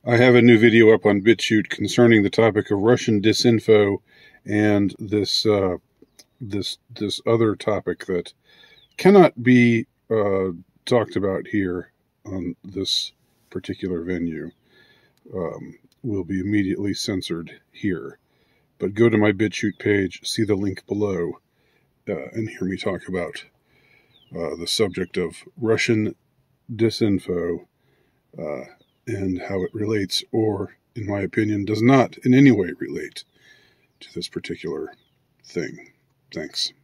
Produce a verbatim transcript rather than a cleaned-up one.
I have a new video up on BitChute concerning the topic of Russian disinfo and this uh, this this other topic that cannot be uh, talked about here on this particular venue. Um, will be immediately censored here. But go to my BitChute page, see the link below, uh, and hear me talk about uh, the subject of Russian disinfo uh, and how it relates, or, in my opinion, does not in any way relate to this particular thing. Thanks.